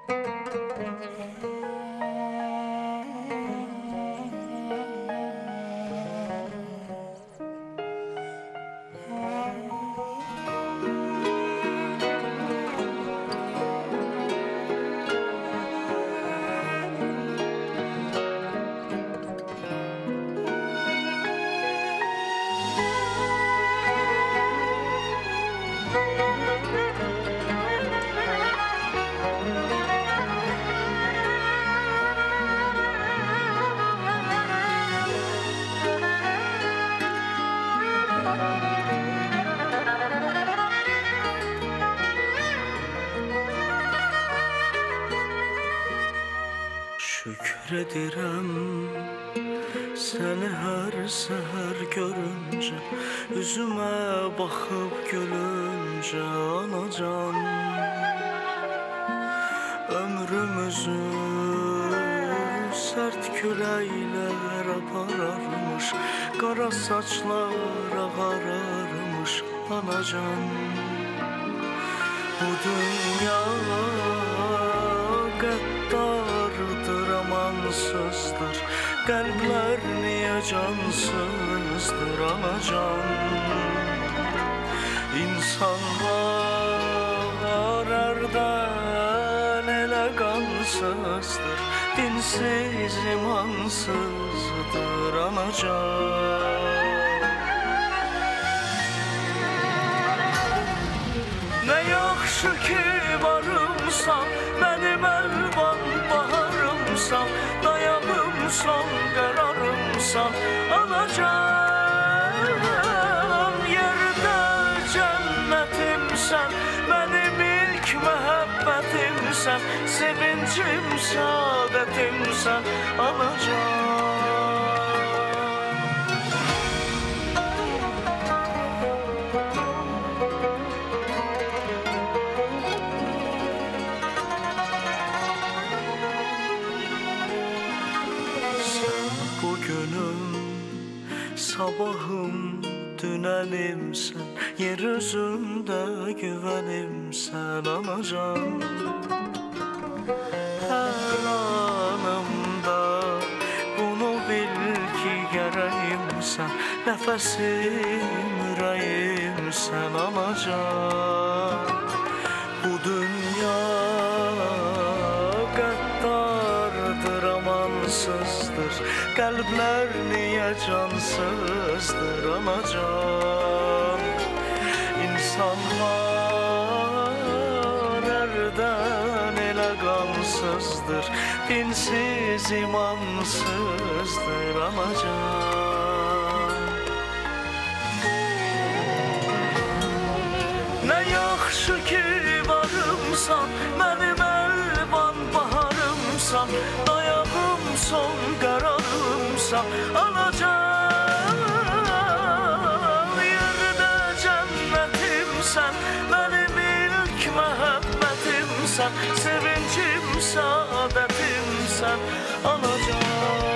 Şükredirəm səni hər səhər görüncə, üzümə baxıb gülüncə anacan. Ömrümüzü sərt küləklər apararmış, qara saçlar ağararmış anacan. Bu dünya qəddardır, amansızdır, qəlblər niyə cansızdır anacan. İnsanlar ərdən elə qansızdır, dinsiz imansızdır anacan. Nə yaxşı ki varımsan, mənim əlvan baharımsan, dayağımsan, qərarımsan anacan. Yerdə cənnətimsən, mənim ilk məhəbbətimsən, sevincim, səadətimsən anacan. Sabahım, dünənimsən, yer üzündə güvənimsən anacan. Hər anımda bunu bil ki gərəyimsən, nəfəsim, ürəyimsən anacan. Bu dünya qəddardır, amansızdır, qəlblər niyə cansızdır anacan. İnsanlar ərdən elə qansızdır, dinsiz imansızdır anacan. Nə yaxşı ki varımsan, mənim əlvan baharımsan, dayağımsan, qərarımsan anacan. Yerdə cənnətimsən, mənim ilk məhəbbətimsən, sevincim, səadətimsən anacan.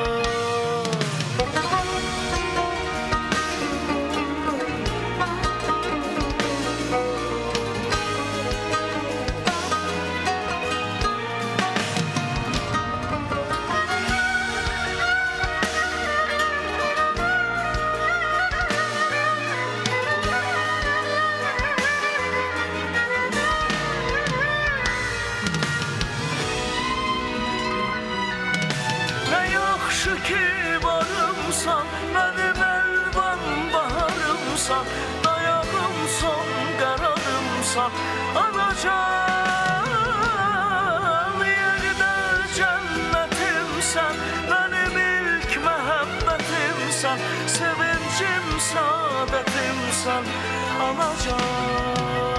Yaxşı ki varımsan, mənim əlvan baharımsan, dayağımsan, qərarımsan anacan. Yerdə cənnətimsən, mənim ilk məhəbbətimsən, sevincim, səadətimsən anacan.